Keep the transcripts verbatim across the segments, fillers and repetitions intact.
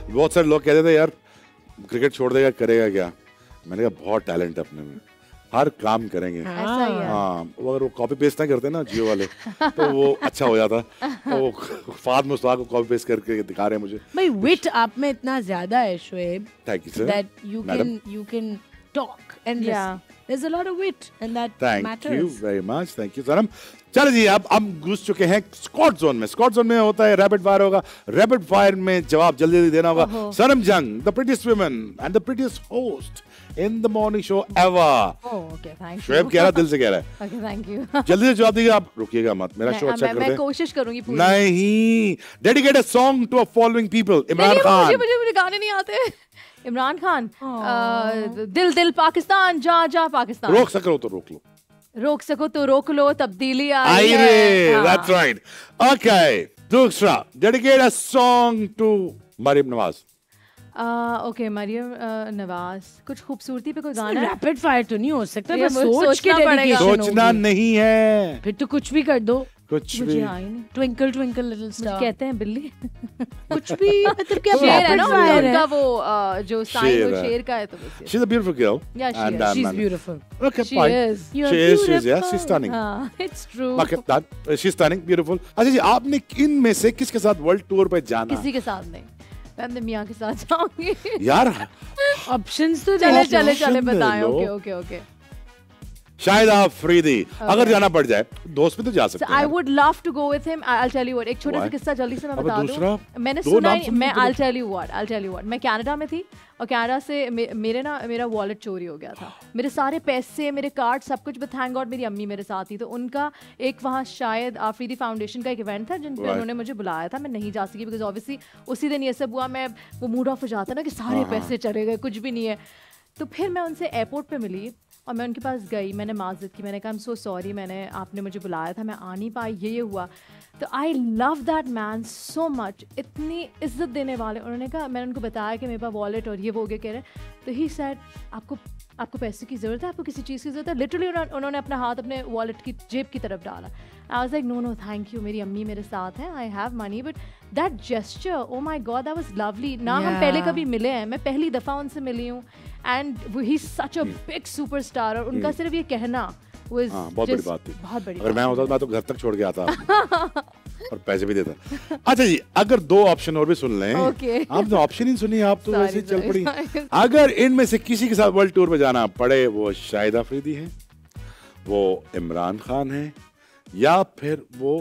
बहुत सारे लोग कहते थे यार क्रिकेट छोड़ देगा करेगा क्या, मैंने कहा बहुत टैलेंट है अपने में, हर काम करेंगे। हाँ, वो अगर वो कॉपी पेस्ट ना करते ना जियो वाले तो वो अच्छा हो जाता। तो वो फाद मुस्तफा को कॉपी पेस्ट करके दिखा रहे हैं मुझे। भाई विट आप में इतना ज्यादा है Shoaib. Thank you sir. That you can you can talk endlessly. There's a lot of wit and that Thank matters. Thank you very much. Thank you Sanam. चलो जी, अब हम घुस चुके हैं स्कॉट जोन में। स्कॉट जोन में होता है रैपिड फायर होगा। रैपिड फायर में जवाब जल्दी जल्दी देना होगा। Sanam Jung, the prettiest woman and the prettiest host in the morning show ever. Oh, okay, thank you. Shoaib कह रहा, दिल से कह रहा है। Okay, thank you. जल्दी से जवाब दीजिए, आप रुकिएगा मत, मेरा शो अच्छा कर दे। मैं कोशिश करूंगी पूरी। नहीं, dedicate a song to a following people. Imran Khan. मुझे मुझे मुझे गाने नहीं आते। इमरान खान, दिल दिल पाकिस्तान, जा जा पाकिस्तान। रोक सको तो रोक लो, रोक सको तो रोक लो, तब्दीली आई आई है। रे, that's right. Okay, दूसरा, dedicate a song to Maryam Nawaz. Okay, Maryam Nawaz, कुछ खूबसूरती पे कोई गाना। रैपिड फायर तो नहीं हो सकता, ये बस सोच के सोचना पड़ेगा। डेडिकेशन सोचना नहीं है, फिर तो कुछ भी कर दो, कुछ मुझे भी। आई नहीं। ट्विंकल ट्विंकल लिटिल स्टार कहते हैं बिल्ली। कुछ भी मतलब क्या शेर है ना रैपिड फायर है। उनका, वो अ, जो साइन वो शेर है। शेर का है तो बस। She's a beautiful girl. Yeah, she And, is. um, She's and- beautiful. Okay, She fine. is. You're She is, she is, yeah, beautiful. she's stunning. हाँ, it's true. Okay, that, she's stunning, beautiful. अच्छा जी, आपने किन में से किसके साथ world tour पे जाना? किसी के साथ नहीं, मैं अपने मियाँ के साथ जाऊंगी। यार ऑप्शंस तो चले दो। चले चले option दे बताएं। लो। Okay okay okay. Shahid Afridi, अगर जाना पड़ जाए दोस्त भी तो जा सकते So हैं। I would love to go with him. I'll tell you what. एक छोटा सा Why? किस्सा जल्दी से मैं अब बता दूसरा, दूं। मैंने दो सुना नाम ही, सुन मैं के I'll tell you what. I'll tell you what. मैं कनाडा में थी और कनाडा से मे, मेरे ना मेरा वॉलेट चोरी हो गया था। मेरे सारे पैसे, मेरे कार्ड, सब कुछ, बट थैंक गॉड मेरी अम्मी मेरे साथ थी। तो उनका एक वहाँ शायद आफरीदी फाउंडेशन का एक इवेंट था जिन पे Right. उन्होंने मुझे बुलाया था। मैं नहीं जा सकी बिकॉज ऑब्वियसली उसी दिन ये सब हुआ। मैं वो मूड ऑफ हो जाता ना कि सारे पैसे चले गए, कुछ भी नहीं है। तो फिर मैं उनसे एयरपोर्ट पे मिली और मैं उनके पास गई, मैंने माज़रत की, मैंने कहा आई एम सो सॉरी, मैंने आपने मुझे बुलाया था, मैं आ नहीं पाई, ये ये हुआ। तो I love that man so much, इतनी इज्जत देने वाले। उन्होंने कहा, मैंने उनको बताया कि मेरे पास वॉलेट और ये वो गए कह रहे, तो ही सेड आपको आपको पैसे की ज़रूरत है, आपको किसी चीज़ की ज़रूरत है। लिटरली उन्होंने अपना हाथ अपने वॉलेट की जेब की तरफ डाला। I was like no no thank you, मेरी अम्मी मेरे साथ है, I have money, but that gesture, oh my God, that was lovely. ना हम पहले कभी मिले हैं, मैं पहली दफ़ा उनसे मिली हूँ and he is such a big superstar. और उनका सिर्फ ये कहना was हाँ, बहुत बड़ी बात थी। बहुत बड़ी अगर मैं होता तो मैं तो घर तक छोड़ के आता और पैसे भी देता। अच्छा जी, अगर दो ऑप्शन और भी सुन लें। Okay. आपने ऑप्शन ही सुनी, आप तो Sorry, वैसे चल sorry, पड़ी। sorry. अगर इनमें से किसी के साथ वर्ल्ड टूर पे जाना पड़े, वो शाहिद आफरीदी है, वो इमरान खान है, या फिर वो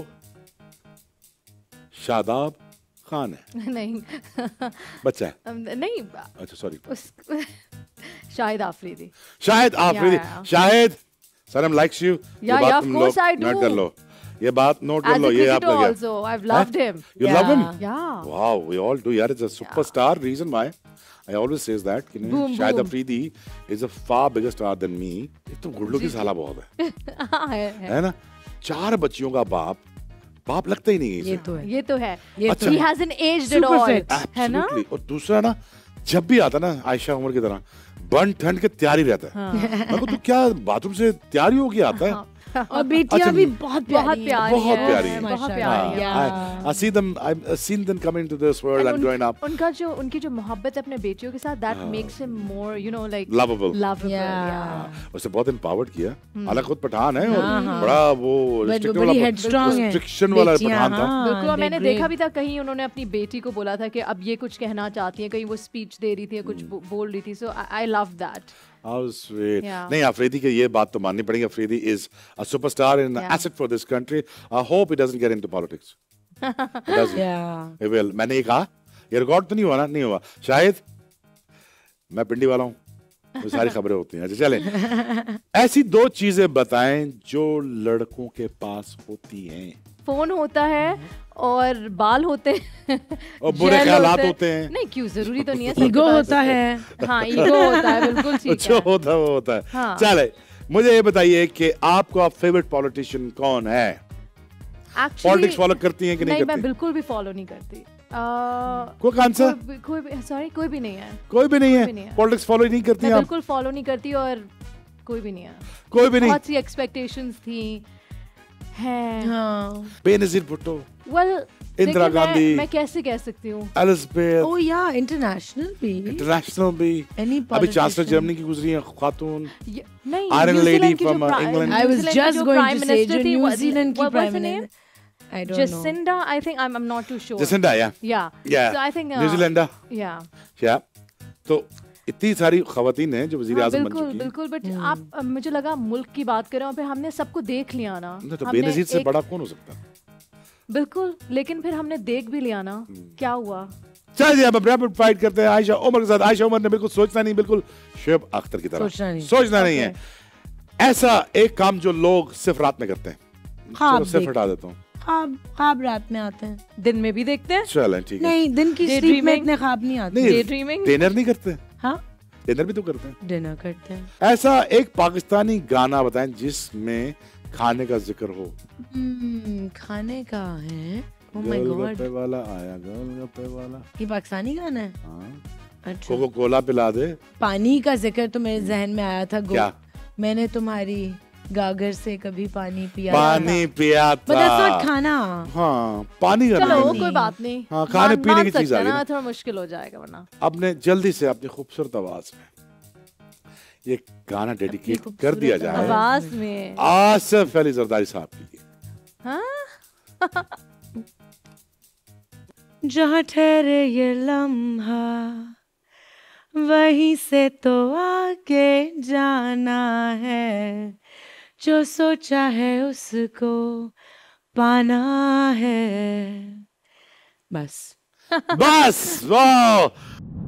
शादाब खान है? नहीं बच्चा है? um, नहीं अच्छा सॉरी, उस Shahid Afridi. Shahid Afridi. Yeah, yeah. Shahid, Sanam likes you। Yeah, ये बात yeah, of तुम course लोग I do. नोट कर लो, ये बात नोट कर As लो, a ये आप cricketer लगे। also, I've loved him. You Yeah. love him? Yeah. Wow, we all do. यार, it's a superstar. Reason why I always says that कि नहीं, Boom, Shahid boom. Afridi is a far bigger star than me। एक तो गुडलू की साला बहुत है, हाँ, है, है। है ना? चार बच्चियों का बाप, बाप लगता ही नहीं है ये इसे। तो है। ये तो है। ये तो He है। hasn't aged at Super all, fit. है ना? Absolutely. और दूसरा ना, जब भी आता ना आयशा उमर की तरह बन ठंड के तैयार ही रहता है। मैं कहता, तू क्या बाथरूम से तैयार ही होके आता है? और बेटियां अच्छा, भी बहुत बहुत प्यारी प्यारी बहुत है, प्यारी है। बहुत माशाल्लाह। प्यारी है। Yeah. I, I see them, I've seen them come into this world and उन- growing up. उनका जो उनकी जो मोहब्बत है अपने बेटियों के साथ, that makes him more, you know, like Lovable. lovable. Yeah. Yeah. उसे बहुत empowered किया। हालांकि खुद पठान है और बड़ा वो बट restricted बड़ी वाला- headstrong है। restriction वाला बेटियां, पठान था। हाँ, बिल्कुल। और they're मैंने great. देखा भी था कहीं उन्होंने अपनी बेटी को बोला था कि अब ये कुछ कहना चाहती है, कहीं वो स्पीच दे रही थी या कुछ बो- बोल रही थी। So I love that. How sweet. Yeah. नहीं, अफरीदी की ये बात तो माननी पड़ेगी। Afridi is a superstar and an Yeah. asset for this country. I hope he doesn't get into politics. He doesn't. Yeah. He will. मैंने ये कहा, ये रिकॉर्ड तो नहीं हुआ ना? नहीं हुआ। शायद मैं पिंडी वाला हूँ, वो सारी खबरें होती हैं। अच्छा चलें, ऐसी दो चीजें बताएं जो लड़कों के पास होती हैं। फोन होता है और बाल होते हैं और बुरे gel ख्यालात होते हैं। नहीं, क्यों, जरूरी तो नहीं है। सबके ईगो पास- होता है। हाँ, ईगो होता है, बिल्कुल ठीक जो है। होता है वो होता है। हाँ। चले, मुझे ये बताइए कि आपका फेवरेट पॉलिटिशियन कौन है? Actually, पॉलिटिक्स फॉलो करती हैं कि नहीं नहीं, मैं करती? बिल्कुल भी फॉलो नहीं करती। Uh, कोई आंसर? कोई भी- कोई भी, सॉरी, कोई भी नहीं है। कोई भी नहीं कोई भी नहीं है। है। पॉलिटिक्स फॉलो ही नहीं करती मैं आप? बिल्कुल फॉलो नहीं करती और कोई भी नहीं है। कोई भी नहीं। बहुत सी एक्सपेक्टेशंस थी हैं। हाँ। बेनजीर भुट्टो Well, इंदिरा गांधी, मैं कैसे कह सकती हूँ, एलिजाबेथ, Oh yeah, international भी. इंटरनेशनल भी, Any अभी चांसलर politician. जर्मनी की गुजरी है खातून, ये- नहीं, Iron न्यूजीलैंड lady की जो from, uh, प्राइ- England. I was न्यूजीलैंड की just जो going prime to say minister जो थी, what- न्यूजीलैंड की what was prime her name? Minister. I don't know. Jacinda, I think I'm I'm not too sure. Jacinda या Yeah. Yeah. So I think. Uh, New Zealand Yeah. या तो इतनी सारी खवातीन हैं जो वजीर हाँ, आजम बन बिल्कुल चुकी हैं। बिल्कुल बट आप अ, मुझे लगा मुल्क की बात करें और फिर हमने सबको देख लिया ना, नहीं तो हमने बेनजीर से एक- बड़ा कौन हो सकता है? बिल्कुल, लेकिन फिर हमने देख भी लिया ना क्या हुआ। चलिए अब रैपिड फाइट करते हैं आयशा उमर के साथ। आयशा उमर ने बिल्कुल सोचना नहीं, बिल्कुल शोएब अख्तर की तरह सोचना नहीं। सोचना नहीं है। ऐसा एक काम जो लोग सिर्फ रात में करते हैं, ख्वाब चलो सिर्फ देखते हटा देता हूँ, ख्वाब ख्वाब रात में आते हैं. दिन में भी देखते हैं, चलें ठीक है। नहीं, दिन की स्लीप में Daydreaming? इतने ख्वाब नहीं आते. नहीं Daydreaming? डिनर नहीं करते, हाँ, डिनर भी तो करते हैं। डिनर करते हैं. ऐसा एक पाकिस्तानी गाना बताएं जिसमें खाने का जिक्र हो। हम्म, खाने का है. Oh my God. गोलगप्पे वाला आया, गोलगप्पे वाला। ये पाकिस्तानी गाना है. हाँ। अच्छा. कोको कोला पिला दे। पानी का जिक्र तो मेरे जहन में आया था. गो- क्या? मैंने तुम्हारी गागर से कभी पानी पिया पानी पिया था. But that's था। not खाना. हाँ पानी का चलो नहीं। कोई बात नहीं, हाँ, खाने मान- पीने मान की चीज सकते आ हैं गई ना, ना। थोड़ा मुश्किल हो जाएगा वरना। अपने जल्दी से अपनी खूबसूरत आवाज में ये गाना डेडिकेट कर दिया जाए आवाज में आसिफ अली जरदारी साहब के लिए। हाँ? जहाँ ठहरे ये लम्हा वहीं से तो आगे जाना है. जो सोचा है उसको पाना है. बस. बस वाह